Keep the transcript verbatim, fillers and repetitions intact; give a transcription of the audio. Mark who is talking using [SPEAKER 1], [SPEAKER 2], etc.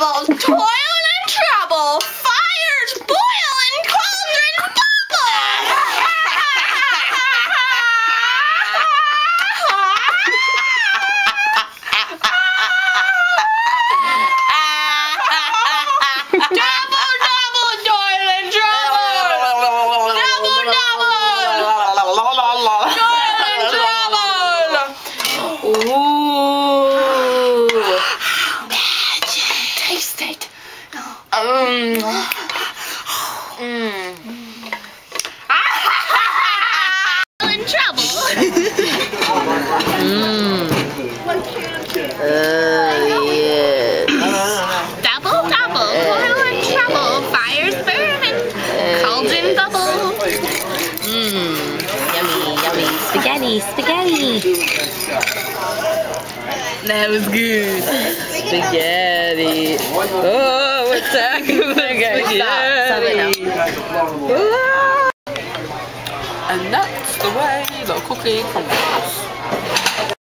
[SPEAKER 1] double, toil and trouble, fires boil and cauldron bubble. Double, double, toil and trouble. Double, double, toil and trouble. Ooh. Taste it. Um. Mm. In trouble. mm. Uh, yes. Double, double, toil and trouble, fires burning, cauldron bubble. Mmm, yummy, yummy, spaghetti, spaghetti. That was good. Spaghetti. Oh, attack spaghetti. And that's the way the cookie crumbles.